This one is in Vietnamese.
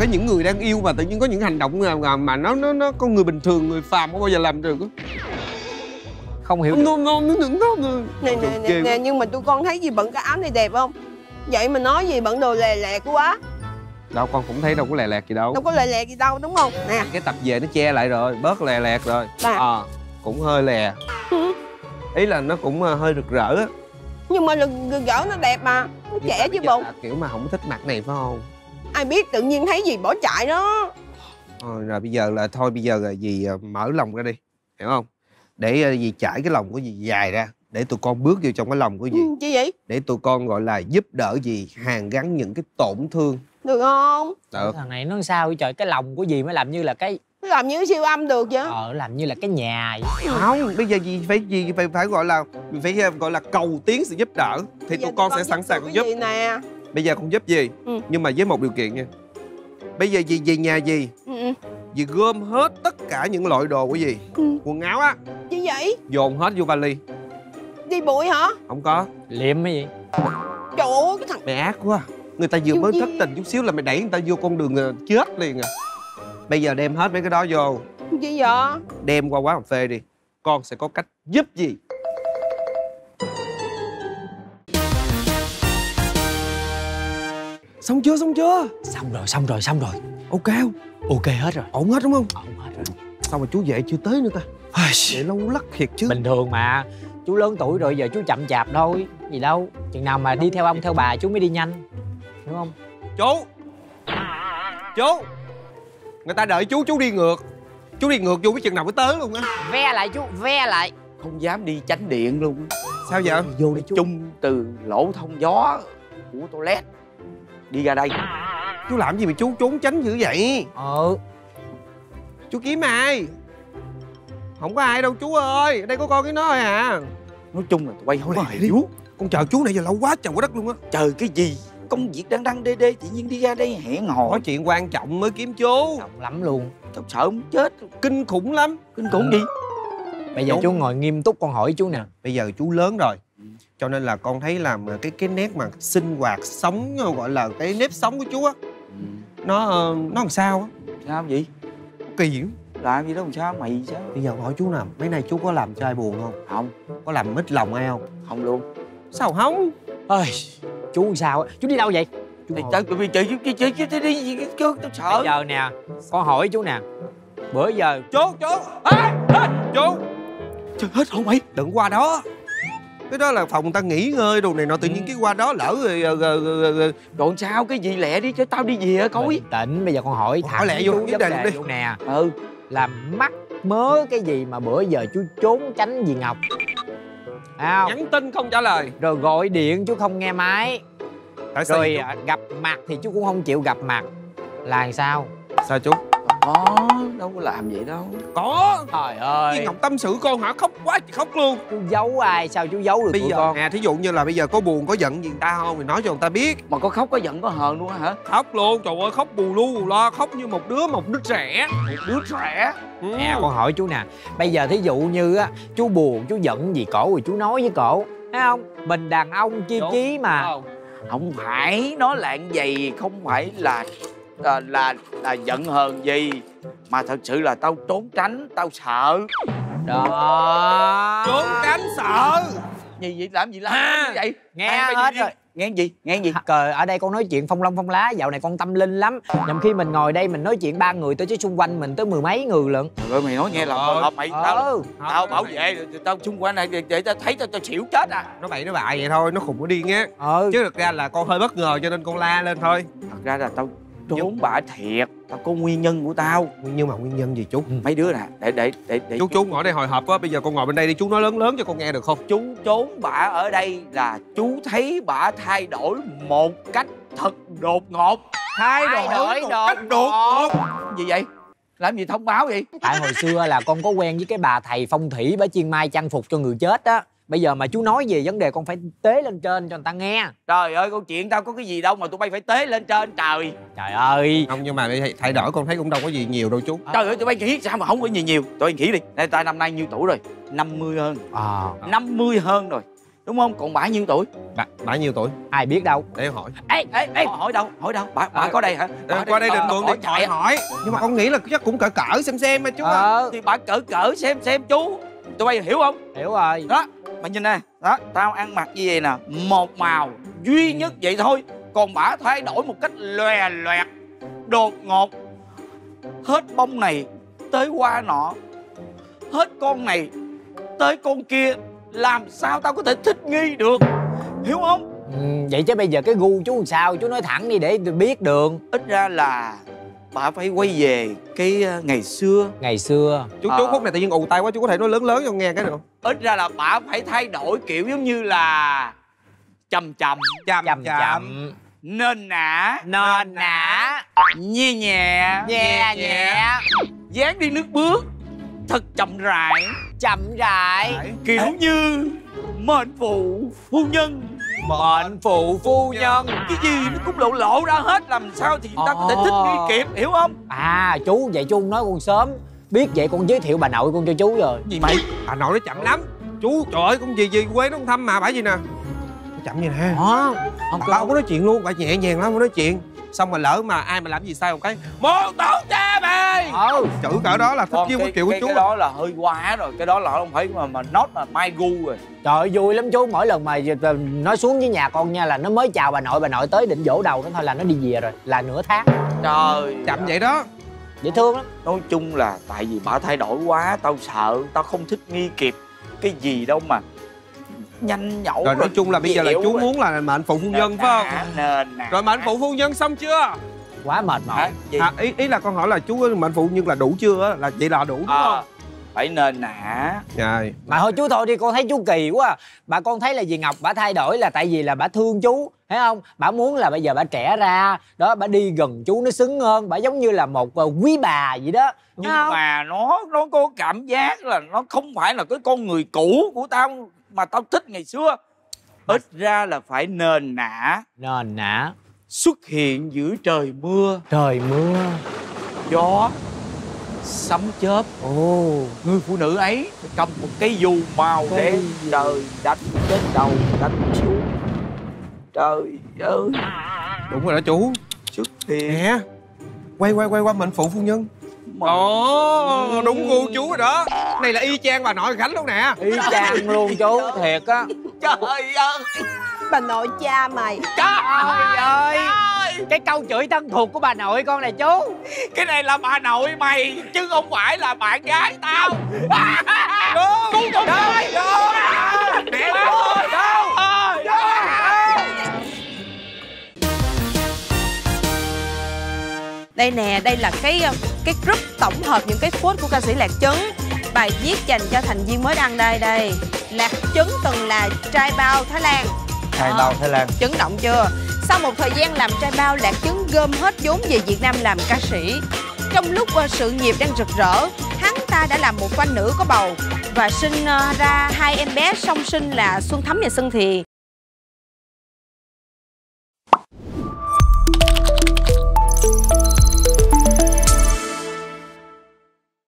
những người đang yêu mà tự nhiên có những hành động mà nó con người bình thường, người phàm không bao giờ làm được. Không hiểu. Nè, nhưng mà tụi con thấy gì bận cái áo này đẹp không? Vậy mà nói gì bận đồ lè lẹt quá. Đâu con cũng thấy đâu có lè lẹt gì đâu. Đâu có lè lẹt gì đâu, đúng không? Nè, cái tập về nó che lại rồi, bớt lè lẹt rồi. Cũng hơi lè. Ý là nó cũng hơi rực rỡ á. Nhưng mà rực rỡ nó đẹp mà. Nó trẻ chứ bụng. Kiểu mà không thích mặt này phải không? Ai biết tự nhiên thấy gì bỏ chạy đó. Rồi bây giờ là thôi, bây giờ là dì mở lòng ra đi, hiểu không? Để dì trải cái lòng của dì dài ra, để tụi con bước vô trong cái lòng của dì. Chi vậy? Để tụi con gọi là giúp đỡ dì hàn gắn những cái tổn thương. Được không? Được. Thằng này nó sao vậy trời? Cái lòng của dì mới làm như là cái... Nó làm như siêu âm được vậy? Làm như là cái nhà vậy. Không, bây giờ dì phải gọi là gọi là cầu tiến sự giúp đỡ thì tụi con sẽ sẵn sàng giúp. Nè. Bây giờ con giúp dì, nhưng mà với một điều kiện nha. Bây giờ dì về nhà dì, dì gom hết tất cả những loại đồ của dì, quần áo á. Chi vậy? Dồn hết vô vali. Đi bụi hả? Không có. Liệm cái gì? Trời ơi, cái thằng... Mày ác quá. Người ta vừa mới thất tình chút xíu là mày đẩy người ta vô con đường chết liền à. Bây giờ đem hết mấy cái đó vô. Chi vậy? Đem qua quán cà phê đi. Con sẽ có cách giúp dì. Xong chưa? Xong rồi. Ok không? Ok hết rồi. Ổn hết đúng không? Ổn hết rồi. Sao mà chú về chưa tới nữa ta? Để lâu lắc thiệt chứ. Bình thường mà. Chú lớn tuổi rồi, giờ chú chậm chạp thôi. Gì đâu. Chừng nào mà đi theo ông theo bà chú mới đi nhanh. Hiểu không? Chú người ta đợi chú đi ngược. Chú đi ngược vô cái chừng nào mới tới luôn á. Ve lại chú, ve lại. Không dám đi tránh điện luôn. Sao vậy? Vô đi chú. Chung từ lỗ thông gió của toilet đi ra đây. Chú làm gì mà chú trốn tránh dữ vậy? Chú kiếm ai? Không có ai đâu chú ơi. Ở đây có con với nó thôi à. Nói chung là tụi bay không có hiểu. Con chờ chú này giờ lâu quá trời quá đất luôn á. Chờ cái gì? Công việc đang đê tự nhiên đi ra đây hẹn hò. Có chuyện quan trọng mới kiếm chú. Trọng lắm luôn. Tao sợ muốn chết. Kinh khủng lắm. Kinh khủng gì? Bây giờ chú ngồi nghiêm túc, con hỏi chú nè. Bây giờ chú lớn rồi, cho nên là con thấy là cái nét mà sinh hoạt sống, gọi là cái nếp sống của chú á, nó làm sao á? Sao vậy? Kỳ dữ. Làm gì đó làm sao? Mày sao? Bây giờ hỏi chú nè, mấy nay chú có làm cho ai buồn không? Không. Có làm mít lòng ai không? Không luôn. Sao không? Ơi, chú sao á? Chú đi đâu vậy? Thì tao bị chị đi tao sợ. Bây giờ nè, con hỏi chú nè. Bữa giờ Chú chú. Trời hết hồn mày. Đừng qua đó. Cái đó là phòng ta nghỉ ngơi đồ này nọ, tự nhiên cái qua đó lỡ rồi. Rồi sao? Cái gì lẹ đi cho tao đi về coi. bình tĩnh, bây giờ con hỏi thẳng lẹ vô chú vấn đề đi. chú nè. Làm mắc mớ cái gì mà bữa giờ chú trốn tránh dì Ngọc? Nhắn tin không trả lời. Rồi gọi điện chú không nghe máy. Tại sao rồi gặp mặt thì chú cũng không chịu gặp mặt. Là sao? Sao chú? Có, đâu có làm vậy đâu. Có. Trời ơi. Với Ngọc tâm sự con hả? Khóc quá chị khóc luôn. Chú giấu ai? Sao chú giấu được bây tụi giờ con? thí dụ như là bây giờ có buồn có giận gì người ta không thì nói cho người ta biết. Mà có khóc có giận có hờn luôn hả? Khóc luôn, trời ơi, khóc bù lu bù lo, khóc như một đứa trẻ. Một đứa trẻ. Nè, con hỏi chú nè. Bây giờ thí dụ như á, chú buồn, chú giận gì cổ rồi chú nói với cổ, thấy không? Mình đàn ông chi chí mà. Không phải, nó là vậy, không phải là giận hờn gì, mà thật sự là tao trốn tránh, tao sợ. Đó. Trốn tránh sợ. Gì vậy? Làm gì la như vậy? Nghe hết rồi. Nghe gì? Nghe gì? Cờ ở đây con nói chuyện phong long phong lá, dạo này con tâm linh lắm. Nhằm khi mình ngồi đây mình nói chuyện ba người tới chứ xung quanh mình tới mười mấy người lận. Trời ơi, mày nói nghe là hợp mày. Tao bảo vệ, tao xung quanh này để tao thấy tao xỉu chết à. Nó bậy nó bạ vậy thôi, nó khùng nó điên á. Chứ thực ra là con hơi bất ngờ cho nên con la lên thôi. Thật ra là tao trốn bả thiệt, tao có nguyên nhân của tao. Nguyên nhân gì chú? Mấy đứa nè, để chú ngồi đây hồi hộp quá, bây giờ con ngồi bên đây đi, chú nói lớn cho con nghe được không? Chú trốn bả ở đây là chú thấy bả thay đổi một cách thật đột ngột. Thay đổi đột ngột. Gì vậy? Làm gì thông báo vậy? Tại hồi xưa là con có quen với cái bà thầy phong thủy bả chiên mai trang phục cho người chết á. Bây giờ mà chú nói về vấn đề con phải tế lên trên cho người ta nghe. Trời ơi, câu chuyện tao có cái gì đâu mà tụi bay phải tế lên trên trời. Trời ơi. Không, nhưng mà thay đổi con thấy cũng đâu có gì nhiều đâu chú. Trời ơi, tụi bay nghĩ sao mà không có gì nhiều. Tụi bay nghĩ đi. Tao năm nay nhiêu tuổi rồi? 50 hơn. 50 hơn rồi. đúng không? Còn bà nhiêu tuổi? Bà nhiêu tuổi? Ai biết đâu. Để em hỏi. Ê, hỏi đâu? Bà có đây hả? Qua đây định mượn điện thoại hỏi. Nhưng mà con nghĩ là chắc cũng cỡ xem mà chú. Thì bà cỡ xem chú. Tụi bay hiểu không? Hiểu rồi. Đó, mày nhìn nè. Đó, tao ăn mặc như vậy nè, một màu duy nhất vậy thôi. Còn bả thay đổi một cách lòe loẹt, đột ngột. Hết bông này tới hoa nọ, hết con này tới con kia. Làm sao tao có thể thích nghi được, hiểu không? Vậy chứ bây giờ cái gu chú làm sao? Chú nói thẳng đi để tôi biết được. Ít ra là bà phải quay về cái ngày xưa. Ngày xưa. Chú khúc này tự nhiên ù tai quá, chú có thể nói lớn cho nghe cái được không? Ít ra là bà phải thay đổi kiểu giống như là chậm, nên nã, nhẹ nhẹ, dáng đi nước bước thật chậm rãi, kiểu như mệnh phụ phu nhân. Cái gì nó cũng lộ ra hết, làm sao thì ta có thể thích nghi kịp, hiểu không? À chú, vậy chú không nói con sớm. Biết vậy con giới thiệu bà nội con cho chú rồi. Gì mày? Bà nội nó chậm lắm. Chú trời ơi, con gì quê nó không thăm mà bả gì nè. Nó chậm vậy nè. Không Bà không có nói chuyện luôn, bà nhẹ nhàng lắm, không nói chuyện. Xong mà lỡ mà ai mà làm gì sai một cái một tổ cha mày. Chữ cỡ đó là thích chiêu cái kiểu của chú. Cái đó là hơi quá rồi, cái đó là không phải mà nót là mai gu rồi. Trời ơi, vui lắm chú. Mỗi lần mà nói xuống với nhà con nha là nó mới chào bà nội tới định dỗ đầu nó thôi là nó đi về rồi, là nửa tháng. Trời, chậm vậy đó. Dễ thương lắm. Nói chung là tại vì bà thay đổi quá, tao sợ tao không thích nghi kịp cái gì đâu mà nhanh nhẩu. Rồi nói chung là bây giờ là chú rồi. muốn là mệnh phụ phu nhân phải không? Nên nè. Rồi mệnh phụ phu nhân xong chưa? Quá mệt mỏi. Ý là con hỏi là chú mệnh phụ nhân là đủ chưa? Là vậy là đủ đúng không? Phải nên nã. Rồi. Mà thôi chú thôi đi, con thấy chú kỳ quá. Bà con thấy là dì Ngọc bà thay đổi là tại vì là bà thương chú, thấy không? Bà muốn là bây giờ bà trẻ ra, đó bà đi gần chú nó xứng hơn, bà giống như là một quý bà vậy đó. Nhưng mà nó có cảm giác là nó không phải là cái con người cũ của tao mà tao thích ngày xưa. Ít ra là phải nền nã. Xuất hiện giữa trời mưa, gió, sấm chớp. Người phụ nữ ấy cầm một cái dù màu đen, trời đánh đến đầu đánh xuống. Trời ơi. Đúng rồi đó chú. Xuất hiện. Nè, quay qua mệnh phụ phu nhân. Ồ, đúng gu chú rồi đó. Này là y chang bà nội Khánh luôn nè. Y chang luôn chú, thiệt á. Trời ơi. Bà nội cha mày. Trời ơi, cái câu chửi thân thuộc của bà nội con này chú. Cái này là bà nội mày chứ không phải là bạn gái tao. Đúng. Đây nè, đây là cái group tổng hợp những cái post của ca sĩ Lạc Trấn. Bài viết dành cho thành viên mới đăng đây. Lạc Trấn từng là trai bao Thái Lan. Chấn động chưa? Sau một thời gian làm trai bao, Lạc Trấn gom hết vốn về Việt Nam làm ca sĩ. Trong lúc sự nghiệp đang rực rỡ, hắn ta đã làm một fan nữ có bầu và sinh ra 2 em bé song sinh là Xuân Thắm và Xuân Thì.